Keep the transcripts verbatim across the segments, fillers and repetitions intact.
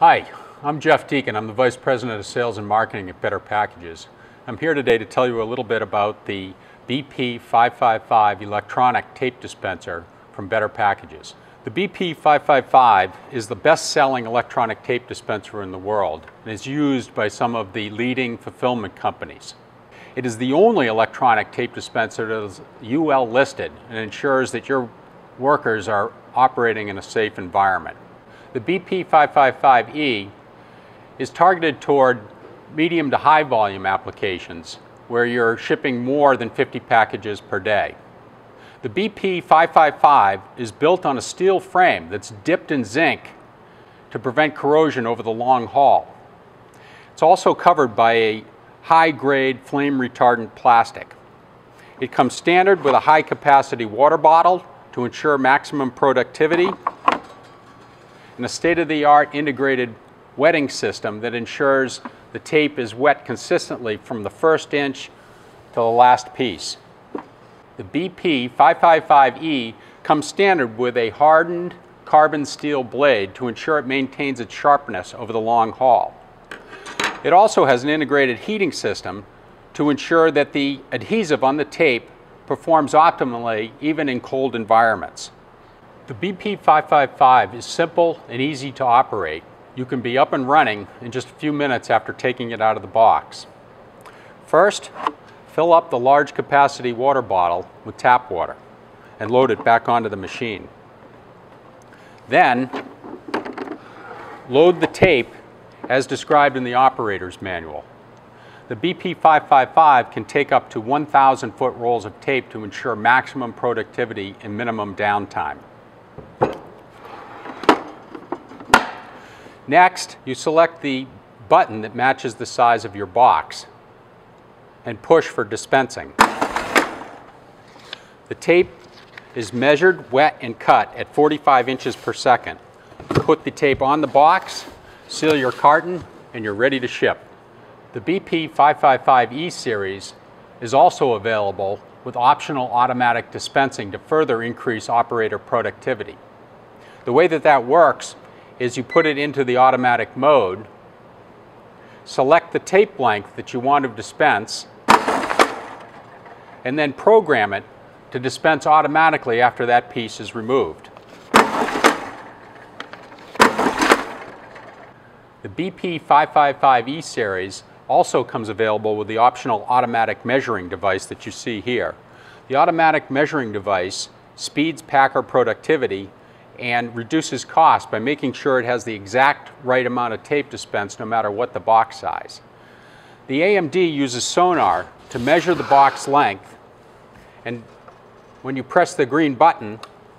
Hi, I'm Jeff Deacon. I'm the Vice President of Sales and Marketing at Better Packages. I'm here today to tell you a little bit about the B P five five five electronic tape dispenser from Better Packages. The B P five five five is the best-selling electronic tape dispenser in the world and is used by some of the leading fulfillment companies. It is the only electronic tape dispenser that is U L listed and ensures that your workers are operating in a safe environment. The B P five five five E is targeted toward medium to high volume applications where you're shipping more than fifty packages per day. The B P five five five is built on a steel frame that's dipped in zinc to prevent corrosion over the long haul. It's also covered by a high-grade flame retardant plastic. It comes standard with a high-capacity water bottle to ensure maximum productivity, and a state-of-the-art integrated wetting system that ensures the tape is wet consistently from the first inch to the last piece. The B P five five five E comes standard with a hardened carbon steel blade to ensure it maintains its sharpness over the long haul. It also has an integrated heating system to ensure that the adhesive on the tape performs optimally even in cold environments. The B P five five five is simple and easy to operate. You can be up and running in just a few minutes after taking it out of the box. First, fill up the large capacity water bottle with tap water and load it back onto the machine. Then, load the tape as described in the operator's manual. The B P five five five can take up to one thousand foot rolls of tape to ensure maximum productivity and minimum downtime. Next, you select the button that matches the size of your box and push for dispensing. The tape is measured, wet, and cut at forty-five inches per second. Put the tape on the box, seal your carton, and you're ready to ship. The B P five five five E series is also available with optional automatic dispensing to further increase operator productivity. The way that that works is you put it into the automatic mode, select the tape length that you want to dispense, and then program it to dispense automatically after that piece is removed. The B P five five five E series also comes available with the optional automatic measuring device that you see here. The automatic measuring device speeds packer productivity and reduces cost by making sure it has the exact right amount of tape dispensed no matter what the box size. The A M D uses sonar to measure the box length, and when you press the green button,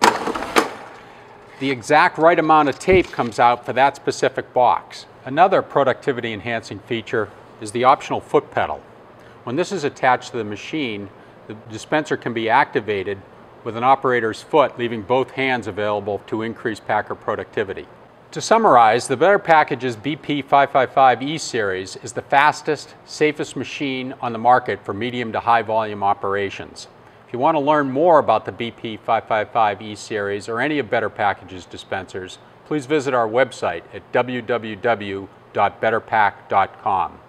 the exact right amount of tape comes out for that specific box. Another productivity enhancing feature is the optional foot pedal. When this is attached to the machine, the dispenser can be activated with an operator's foot, leaving both hands available to increase packer productivity. To summarize, the Better Packages B P five five five E series is the fastest, safest machine on the market for medium to high volume operations. If you want to learn more about the B P five five five E series or any of Better Packages dispensers, please visit our website at w w w dot better pack dot com.